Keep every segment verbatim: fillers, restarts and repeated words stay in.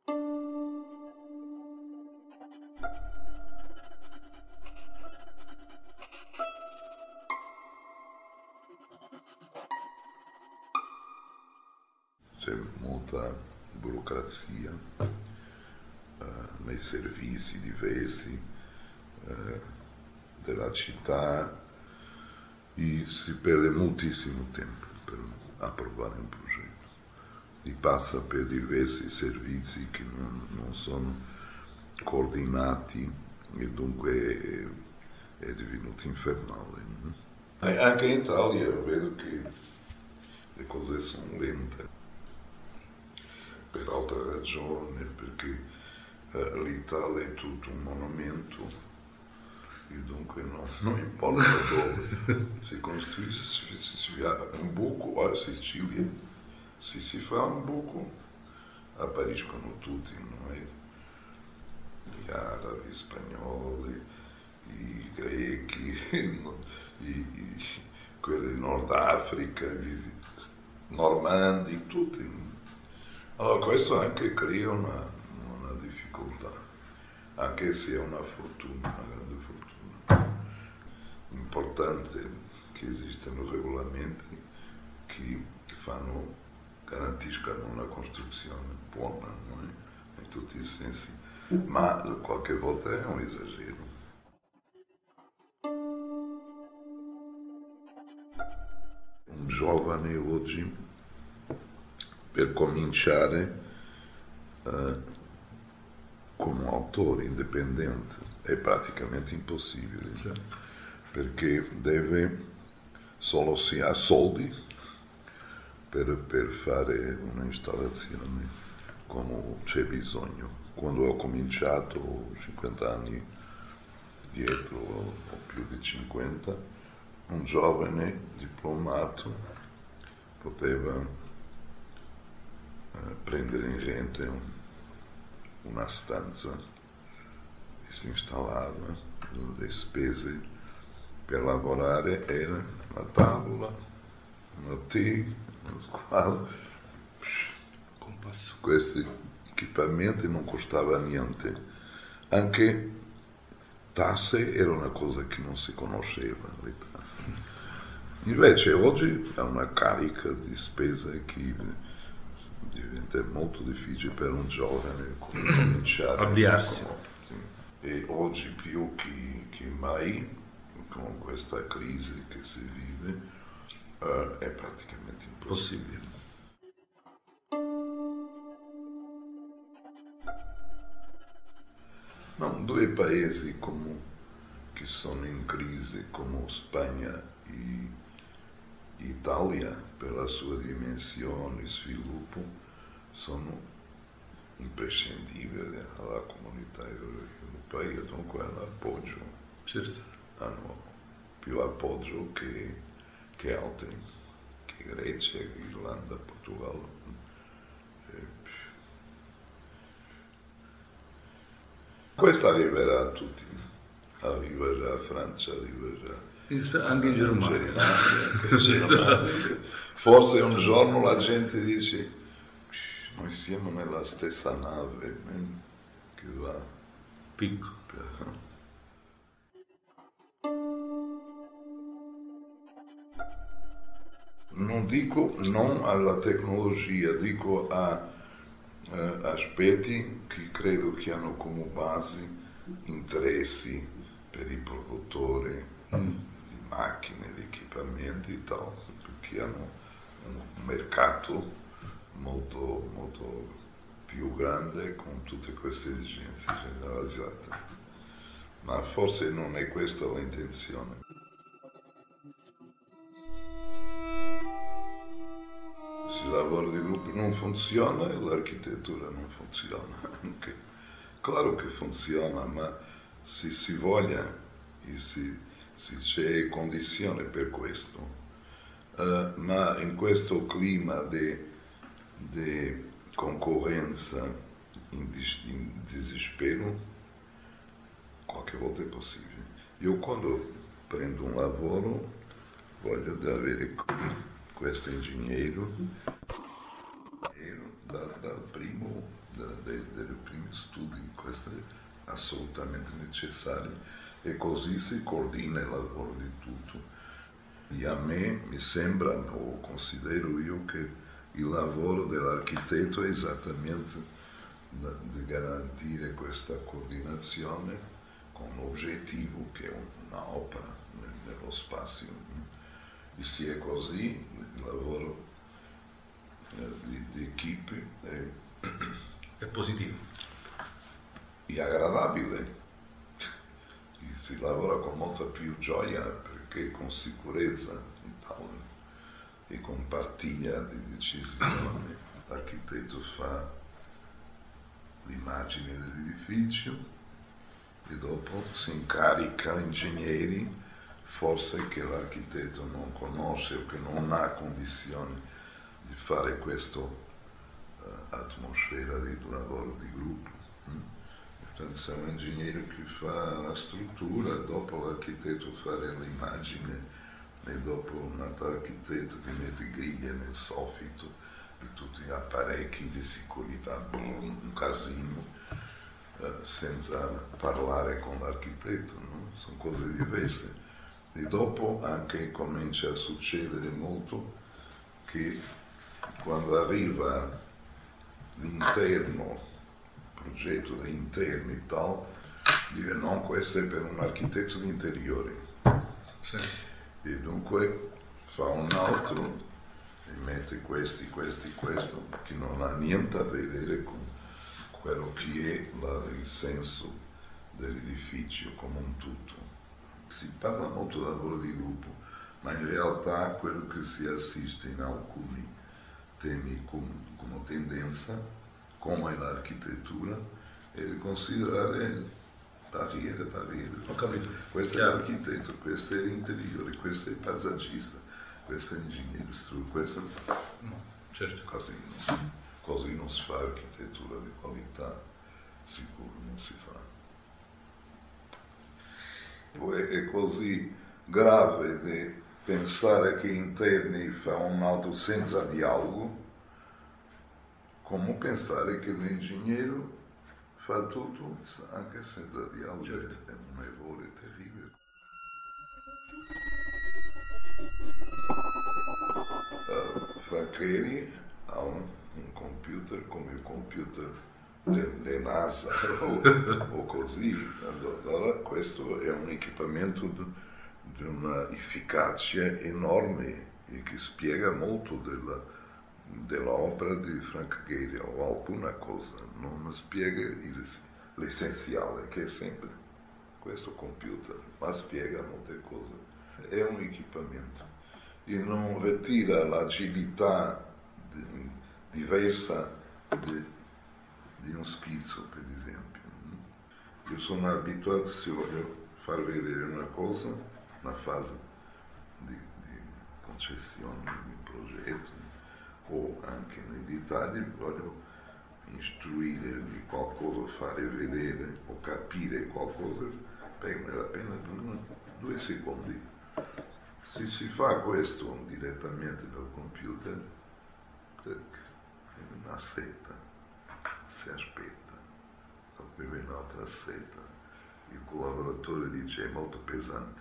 C'è molta burocrazia eh, nei servizi diversi eh, della città e si perde moltissimo tempo per approvare un progetto. Si passa per diversi servizi che non, non sono coordinati e dunque è, è divenuto infernale. E anche in Italia vedo che le cose sono lente. Per altre ragioni, perché eh, l'Italia è tutto un monumento e dunque no, non importa dove si costruisce, se si fa un buco a Sicilia, se si fa un buco appariscono tutti, noi, gli arabi, gli spagnoli, i grechi, i, i, quelli di Nord Africa, i normandi, tutti. Allora questo anche crea una, una difficoltà, anche se è una fortuna, una grande fortuna. Importante che esistano regolamenti che fanno, garantiscano una costruzione buona, no? In tutti i sensi, ma qualche volta è un esagero. Un giovane oggi, per cominciare eh, come autore indipendente è praticamente impossibile, cioè, perché deve solo si ha soldi per, per fare un'installazione come c'è bisogno. Quando ho cominciato cinquanta anni dietro o più di cinquanta, un giovane diplomato poteva prendere in rete una stanza e si installava, le spese per lavorare era una tavola, una tè, uno squalo. Questi equipamenti non costava niente, anche tasse era una cosa che non si conosceva, le tasse. Invece oggi è una carica di spese che diventa molto difficile per un giovane cominciare a avviarsi. Sì. E oggi più che, che mai, con questa crisi che si vive, uh, è praticamente impossibile. Possibile. No, due paesi come, che sono in crisi come Spagna e Italia, per la sua dimensione e sviluppo, sono imprescindibili alla comunità europea, dunque hanno appoggio, certo. hanno più appoggio che, che altri, che Grecia, Irlanda, Portogallo. Questo arriverà a tutti, arriva già a Francia, arriva già anche in Germania. Germania. Forse un giorno la gente dice noi siamo nella stessa nave che va picco. Per... Non dico non alla tecnologia, dico a eh, aspetti che credo che hanno come base interessi per i produttori mm. di macchine, di equipamenti e tal, perché hanno un mercato molto, molto più grande con tutte queste esigenze generalizzate. Ma forse non è questa l'intenzione. Se il lavoro di gruppo non funziona, l'architettura non funziona. Okay. Claro che funziona, ma se si voglia e se, se c'è condizione per questo, uh, ma in questo clima di di concorrenza in, dis- in desespero, qualche volta è possibile. Io quando prendo un lavoro voglio avere questo ingegnere dal, dal primo dei, dei primi studi, questo è assolutamente necessario, e così si coordina il lavoro di tutto. E a me mi sembra, o considero io, che il lavoro dell'architetto è esattamente di garantire questa coordinazione con l'obiettivo che è un'opera nello spazio. E se è così, il lavoro di, di equipe è, è positivo e agradabile. E si lavora con molta più gioia, perché con sicurezza e, tal, e con partiglia di decisione. L'architetto fa l'immagine dell'edificio e dopo si incarica ingegneri, forse che l'architetto non conosce o che non ha condizioni di fare questa uh, atmosfera di lavoro di gruppo. Mm. Portanto, c'è un ingegnere che fa la struttura, dopo l'architetto fa l'immagine e dopo un altro architetto che mette griglie nel soffitto e tutti gli apparecchi di sicurezza, un casino, eh, senza parlare con l'architetto, no? Sono cose diverse. E dopo anche comincia a succedere molto che quando arriva l'interno, progetto di interni e tal, dice no, questo è per un architetto di interiori. Sì. E dunque fa un altro e mette questi, questi, questo, che non ha niente a vedere con quello che è la, il senso dell'edificio come un tutto. Si parla molto di lavoro di gruppo, ma in realtà quello che si assiste in alcuni temi come, come tendenza, come l'architettura, è di considerare barriere, barriere. Ho capito. Questo Chiaro. è l'architetto, questo è l'interiore, questo è il paesaggista, questo è l'ingegnere, questo No, certo. così, no? Così non si fa architettura di qualità, sicuro non si fa. Poi è così grave di pensare che interni fa un altro senza dialogo, come pensare che l'ingegnere fa tutto anche senza dialogo. Certo. È un errore terribile. Uh, Francheri ha un, un computer come il computer di NASA o, o così. Allora questo è un equipamento di, di una efficacia enorme e che spiega molto della, dell'opera di Frank Gehry o alcuna cosa, non spiega l'essenziale che è sempre questo computer, ma spiega molte cose. È un equipamento e non ritira l'agilità di, diversa di, di un schizzo, per esempio. Io sono abituato, se voglio far vedere una cosa, una fase di, di concessione di un progetto o anche nei dettagli, voglio istruire di qualcosa, fare vedere o capire qualcosa, prende la pena due secondi. Se si fa questo direttamente dal computer, una setta, si aspetta, dopo viene un'altra setta, il collaboratore dice è molto pesante.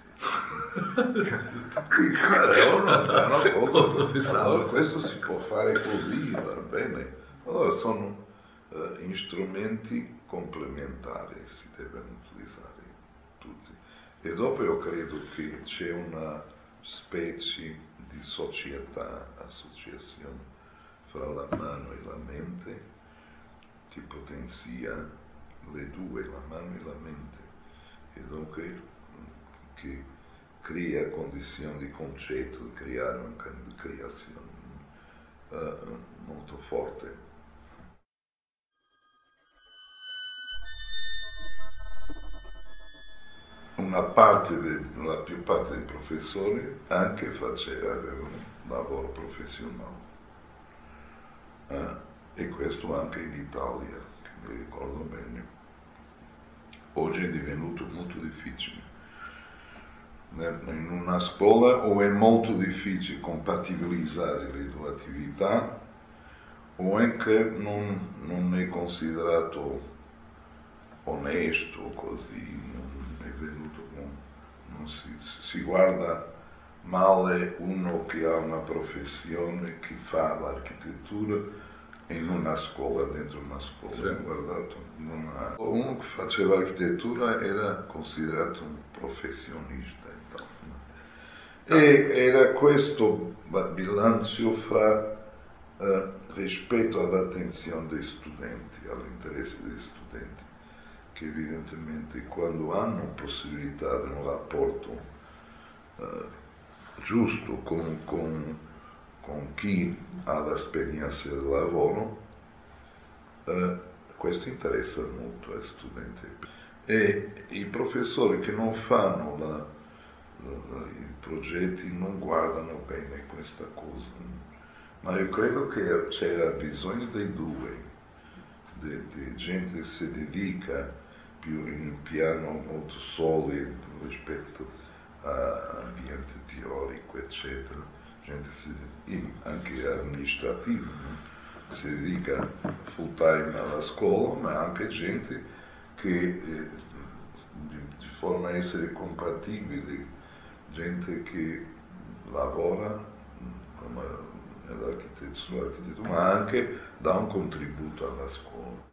È una, una cosa, allora questo si può fare così, va bene. Allora sono uh, strumenti complementari, si devono utilizzare tutti. E dopo io credo che c'è una specie di società, associazione fra la mano e la mente che potenzia le due, la mano e la mente, e dunque che crea condizioni di concetto, di creare una creazione uh, molto forte. Una parte, de, la più parte dei professori anche faceva un lavoro professionale, uh, e questo anche in Italia, che mi ricordo bene. Oggi è divenuto molto difficile. In una scuola o è molto difficile compatibilizzare le due attività, o anche non, non è considerato onesto, così, non è venuto con, non si, si guarda male uno che ha una professione, che fa l'architettura in una scuola, dentro una scuola, sì. Guardato, non ha. Uno che faceva architettura era considerato un professionista, então. E era questo bilancio fra uh, rispetto all'attenzione dei studenti, all'interesse dei studenti, che evidentemente quando hanno possibilità di un rapporto uh, giusto con, con, con chi ha l'esperienza del lavoro, uh, questo interessa molto ai studenti. E i professori che non fanno la, la, la, i progetti non guardano bene questa cosa, ma io credo che c'era bisogno dei due, di, di gente che si dedica più in un piano molto solido rispetto all'ambiente teorico, eccetera, gente si, anche amministrativa, no? Si dedica full time alla scuola, ma anche gente che eh, di, di forma a essere compatibile, gente che lavora come nell'architettura, ma anche dà un contributo alla scuola,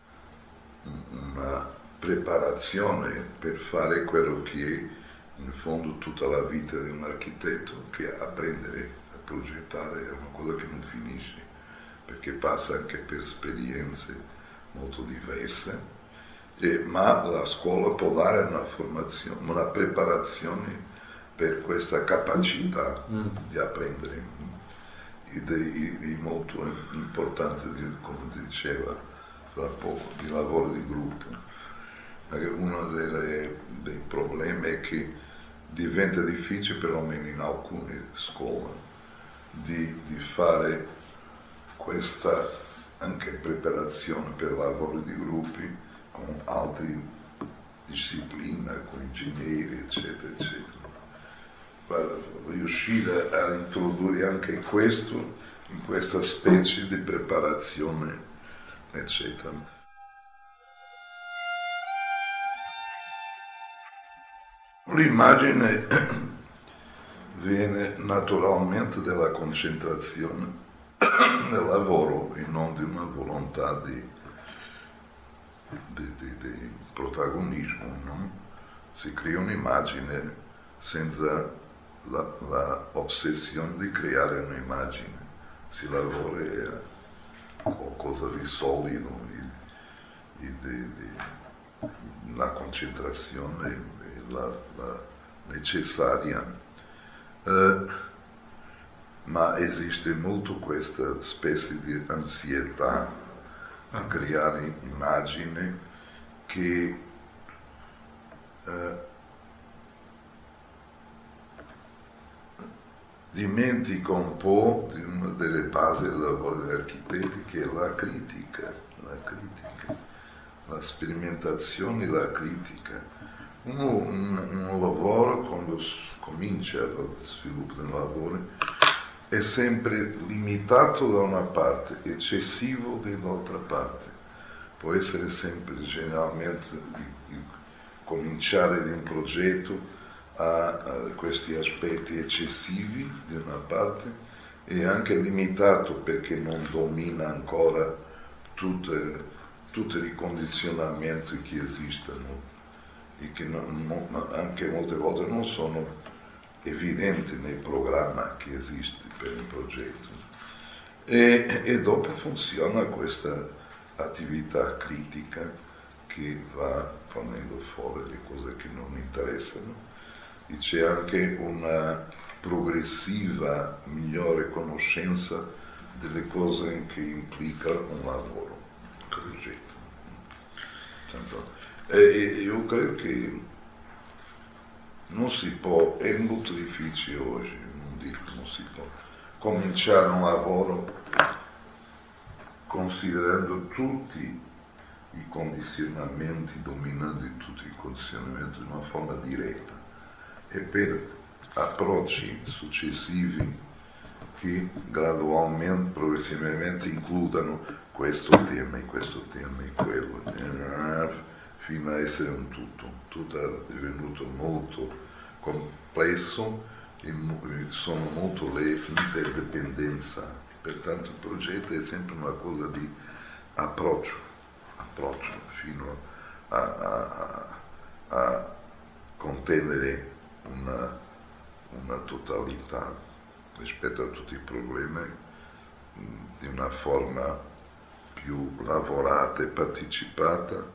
una preparazione per fare quello che è in fondo tutta la vita di un architetto, che apprendere a progettare è una cosa che non finisce, perché passa anche per esperienze molto diverse, e, ma la scuola può dare una formazione, una preparazione per questa capacità mm. di apprendere, ed è molto importante, come ti diceva fra poco, di lavoro di gruppo. Perché uno delle, dei problemi è che diventa difficile, perlomeno in alcune scuole, di, di fare questa anche preparazione per lavoro di gruppi con altre discipline, con ingegneri, eccetera, eccetera. Per riuscire a introdurre anche questo in questa specie di preparazione, eccetera. L'immagine viene naturalmente dalla concentrazione del lavoro e non di una volontà di, di, di, di protagonismo, no? Si crea un'immagine senza la, la ossessione di creare un'immagine, si lavora a qualcosa di solido, e, e di, di, la concentrazione è la, la necessaria. Uh, ma esiste molto questa specie di ansietà a creare immagini che eh, dimentica un po' di una delle basi del lavoro degli architetti, che è la critica, la critica, la sperimentazione e la critica. Uno, un, un lavoro, quando comincia lo sviluppo del lavoro, è sempre limitato da una parte, eccessivo dall'altra parte. Può essere sempre, generalmente, di, di cominciare di un progetto a, a questi aspetti eccessivi di una parte, e anche limitato perché non domina ancora tutte, tutti i condizionamenti che esistono e che non, non, anche molte volte non sono evidenti nel programma che esiste per il progetto. E, e dopo funziona questa attività critica che va ponendo fuori le cose che non interessano, e c'è anche una progressiva migliore conoscenza delle cose che implica un lavoro, un progetto. Tanto, e io credo che non si può, è molto difficile oggi, non dico non si può, cominciare un lavoro considerando tutti i condizionamenti, dominando tutti i condizionamenti in una forma diretta, e per approcci successivi che gradualmente, progressivamente includano questo tema e questo tema e quello, fino a essere un tutto. Tutto è divenuto molto complesso e sono molto le interdipendenze. Pertanto il progetto è sempre una cosa di approccio, approccio fino a, a, a, a contenere una, una totalità rispetto a tutti i problemi di una forma più lavorata e partecipata.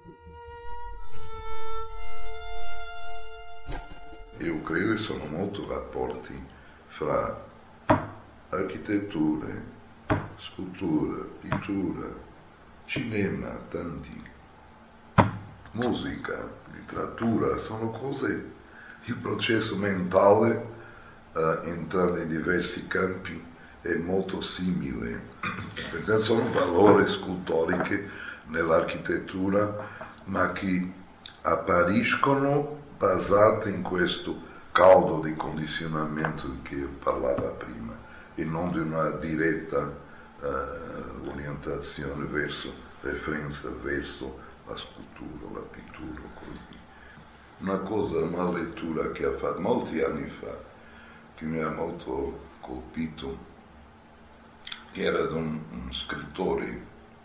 Io credo che sono molto rapporti fra architettura, scultura, pittura, cinema, tanti, musica, letteratura, sono cose, il processo mentale uh, entrare in diversi campi è molto simile, perché sono valori scultorici nell'architettura, ma che appariscono basati in questo caldo di condizionamento di cui parlava prima e non di una diretta uh, orientazione verso referenza verso la scultura, la pittura, così. Una cosa, una lettura che ha fatto molti anni fa, che mi ha molto colpito, che era di un, un scrittore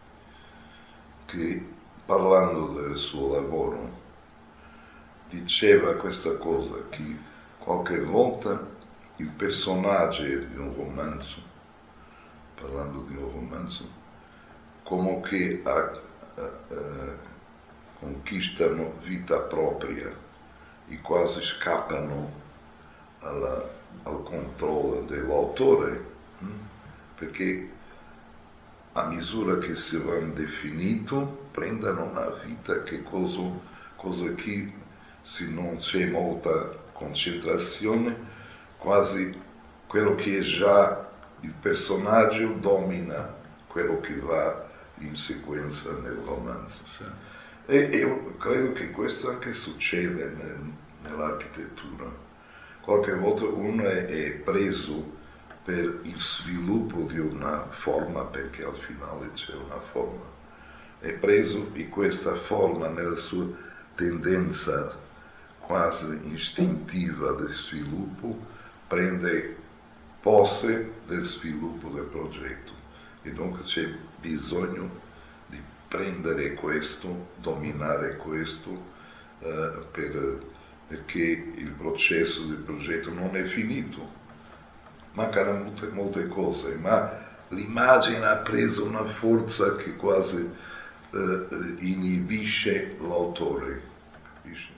che, parlando del suo lavoro, diceva questa cosa, che qualche volta il personaggio di un romanzo, parlando di un romanzo, come che a, a, a, conquistano vita propria e quasi scappano alla, al controllo dell'autore, hm? Perché a misura che si vanno definito prendono una vita che cosa, cosa che se non c'è molta concentrazione, quasi quello che è già il personaggio domina quello che va in sequenza nel romanzo. Sì. E io credo che questo anche succede nel, nell'architettura. Qualche volta uno è, è preso per il sviluppo di una forma, perché al finale c'è una forma, è preso e questa forma nella sua tendenza quasi istintiva di sviluppo prende posse del sviluppo del progetto e dunque c'è bisogno di prendere questo, dominare questo eh, per, perché il processo del progetto non è finito. Mancano molte, molte cose, ma l'immagine ha preso una forza che quasi eh, inibisce l'autore. Capisci?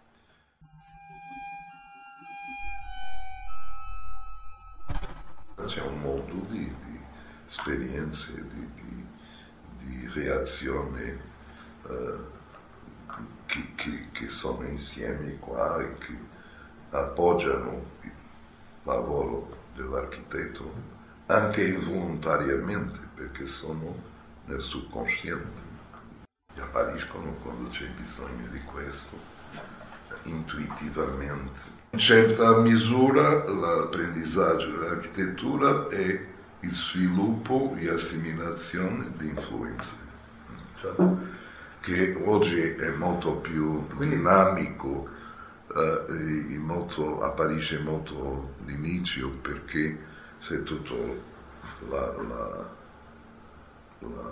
C'è un mondo di, di esperienze, di, di, di reazioni eh, che, che, che sono insieme qua e che appoggiano il lavoro dell'architetto anche involontariamente, perché sono nel subconsciente e appariscono quando c'è bisogno di questo, intuitivamente. In certa misura l'apprendizaggio dell'architettura è il sviluppo e assimilazione di influenze, cioè, che oggi è molto più dinamico. Uh, molto, apparisce molto all'inizio perché c'è tutta la, la, la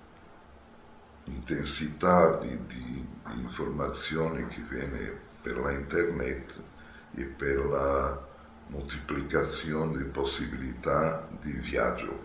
intensità di, di, di informazioni che viene per la internet e per la moltiplicazione di possibilità di viaggio.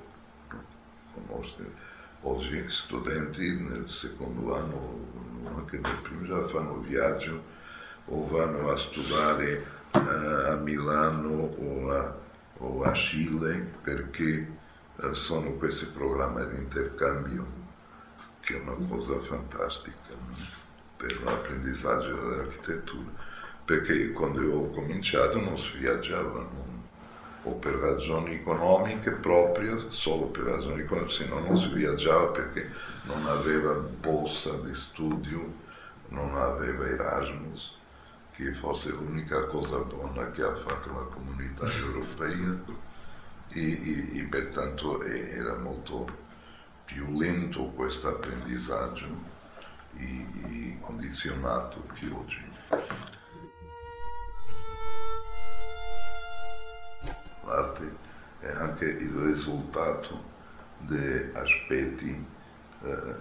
Oggi studenti nel secondo anno, anche nel primo, già fanno viaggio o vanno a studiare uh, a Milano o a, o a Cile perché uh, sono questi programmi di intercambio, che è una cosa fantastica, no? Per l'apprendizaggio dell'architettura, perché quando io ho cominciato non si viaggiava, non, o per ragioni economiche proprio, solo per ragioni economiche, se no non si viaggiava perché non aveva borsa di studio, non aveva Erasmus, che fosse l'unica cosa buona che ha fatto la comunità europea, e, e, e pertanto era molto più lento questo apprendizaggio e, e condizionato che oggi. L'arte è anche il risultato di aspetti eh,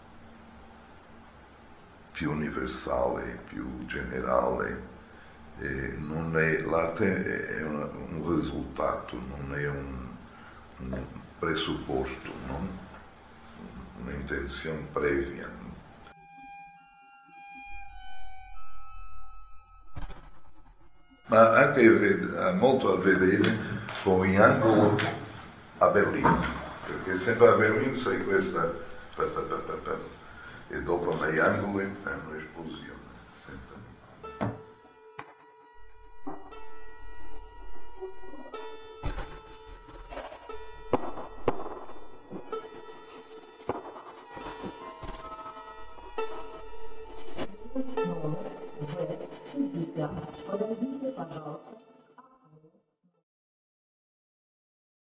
più universali, più generali. E non è, l'arte è una, un risultato, non è un, un presupposto, non? Un'intenzione previa. Ma anche ha molto a vedere con gli angoli a Berlino, perché sempre a Berlino c'è questa e dopo negli angoli è un'esplosione, sempre. Esistono, esiste quando